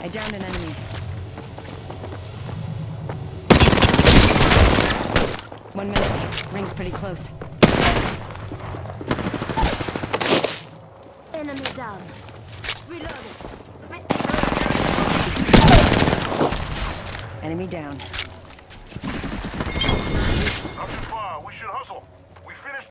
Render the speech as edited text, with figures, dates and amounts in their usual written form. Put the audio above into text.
I downed an enemy. One minute. Ring's pretty close. Enemy down. Reloading. Enemy down. Not too far. We should hustle. We finished